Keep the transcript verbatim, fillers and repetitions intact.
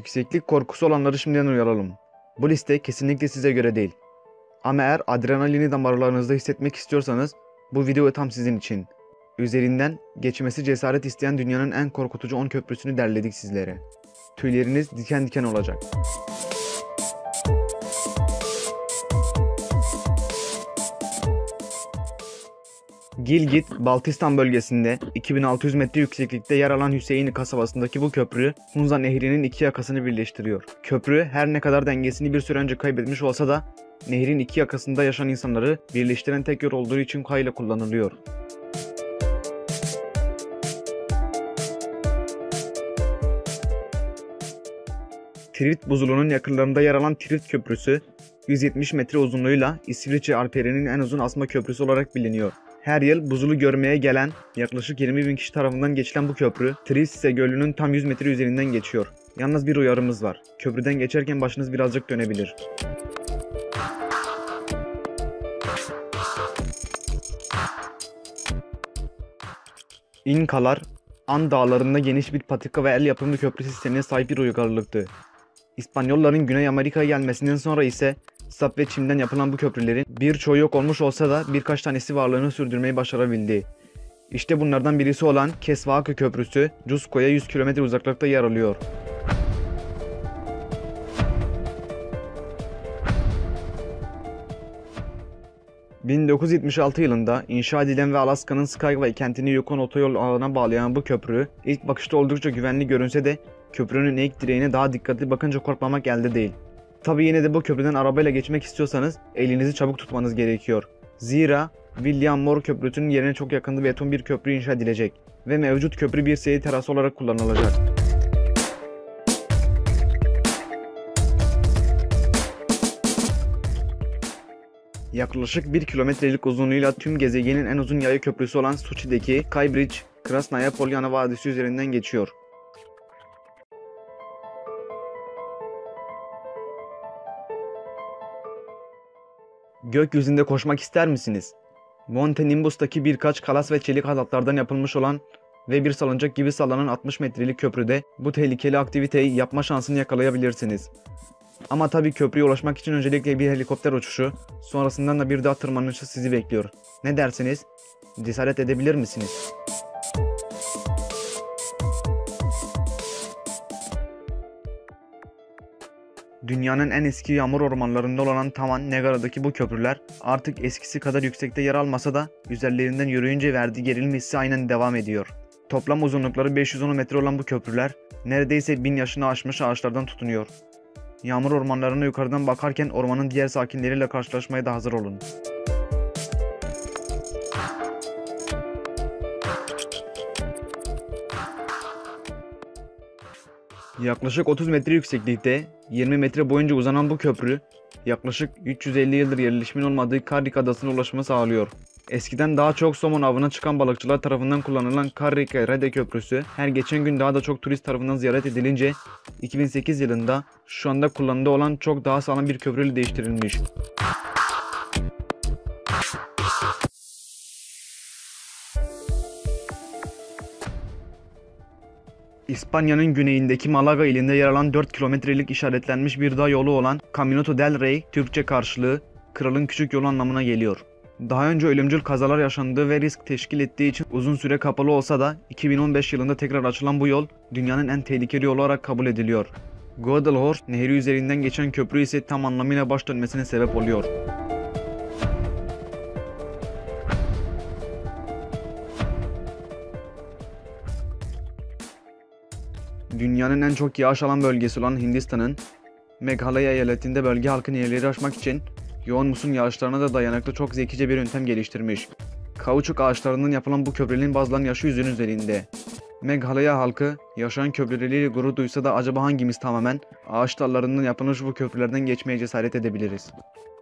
Yükseklik korkusu olanları şimdiden uyaralım. Bu liste kesinlikle size göre değil. Ama eğer adrenalini damarlarınızda hissetmek istiyorsanız bu video tam sizin için. Üzerinden geçmesi cesaret isteyen dünyanın en korkutucu on köprüsünü derledik sizlere. Tüyleriniz diken diken olacak. Gilgit, Baltistan bölgesinde iki bin altı yüz metre yükseklikte yer alan Hüseyinli kasabasındaki bu köprü Hunza Nehri'nin iki yakasını birleştiriyor. Köprü her ne kadar dengesini bir süre önce kaybetmiş olsa da nehrin iki yakasında yaşayan insanları birleştiren tek yol olduğu için kayla kullanılıyor. Tirit buzulunun yakınlarında yer alan Tirit Köprüsü yüz yetmiş metre uzunluğuyla İsviçre Alpleri'nin en uzun asma köprüsü olarak biliniyor. Her yıl buzulu görmeye gelen yaklaşık yirmi bin kişi tarafından geçilen bu köprü Trivsise Gölü'nün tam yüz metre üzerinden geçiyor. Yalnız bir uyarımız var. Köprüden geçerken başınız birazcık dönebilir. İnkalar, An dağlarında geniş bir patika ve el yapımı köprü sistemine sahip bir uygarlıktı. İspanyolların Güney Amerika'ya gelmesinden sonra ise sap ve çimden yapılan bu köprülerin birçoğu yok olmuş olsa da birkaç tanesi varlığını sürdürmeyi başarabildi. İşte bunlardan birisi olan Kesvaakı Köprüsü, Cusco'ya yüz kilometre uzaklıkta yer alıyor. bin dokuz yüz yetmiş altı yılında inşa edilen ve Alaska'nın Skyway kentini Yukon otoyol ağına bağlayan bu köprü ilk bakışta oldukça güvenli görünse de köprünün eğik direğine daha dikkatli bakınca korkmamak elde değil. Tabi yine de bu köprüden arabayla geçmek istiyorsanız elinizi çabuk tutmanız gerekiyor. Zira William Moore Köprüsü'nün yerine çok yakında beton bir köprü inşa edilecek ve mevcut köprü bir seyir terası olarak kullanılacak. Yaklaşık bir kilometrelik uzunluğuyla tüm gezegenin en uzun yaya köprüsü olan Sochi'deki Sky Bridge, Krasnaya Polyana Vadisi üzerinden geçiyor. Gökyüzünde koşmak ister misiniz? Monte Nimbus'taki birkaç kalas ve çelik halatlardan yapılmış olan ve bir salıncak gibi sallanan altmış metrelik köprüde bu tehlikeli aktiviteyi yapma şansını yakalayabilirsiniz. Ama tabii köprüye ulaşmak için öncelikle bir helikopter uçuşu, sonrasından da bir dağ tırmanışı sizi bekliyor. Ne dersiniz? Cesaret edebilir misiniz? Dünyanın en eski yağmur ormanlarında olan Taman Negara'daki bu köprüler artık eskisi kadar yüksekte yer almasa da üzerlerinden yürüyünce verdiği gerilim hissi aynen devam ediyor. Toplam uzunlukları beş yüz on metre olan bu köprüler neredeyse bin yaşını aşmış ağaçlardan tutunuyor. Yağmur ormanlarına yukarıdan bakarken ormanın diğer sakinleriyle karşılaşmaya da hazır olun. Yaklaşık otuz metre yükseklikte, yirmi metre boyunca uzanan bu köprü, yaklaşık üç yüz elli yıldır yerleşimin olmadığı Karrik Adası'na ulaşımı sağlıyor. Eskiden daha çok somon avına çıkan balıkçılar tarafından kullanılan Karrik-Rede Köprüsü her geçen gün daha da çok turist tarafından ziyaret edilince iki bin sekiz yılında şu anda kullanımda olan çok daha sağlam bir köprüyle değiştirilmiş. İspanya'nın güneyindeki Malaga ilinde yer alan dört kilometrelik işaretlenmiş bir dağ yolu olan Camino del Rey, Türkçe karşılığı Kralın Küçük Yolu anlamına geliyor. Daha önce ölümcül kazalar yaşandığı ve risk teşkil ettiği için uzun süre kapalı olsa da iki bin on beş yılında tekrar açılan bu yol dünyanın en tehlikeli yolu olarak kabul ediliyor. Guadalhorce nehri üzerinden geçen köprü ise tam anlamıyla baş dönmesine sebep oluyor. Dünyanın en çok yağış alan bölgesi olan Hindistan'ın Meghalaya eyaletinde bölge halkı nehirleri aşmak için yoğun muson yağışlarına da dayanıklı çok zekice bir yöntem geliştirmiş. Kauçuk ağaçlarından yapılan bu köprülerin bazılarının yaşı yüzün üzerinde. Meghalaya halkı yaşayan köprüleriyle gurur duysa da acaba hangimiz tamamen ağaç dallarından yapılmış bu köprülerden geçmeye cesaret edebiliriz?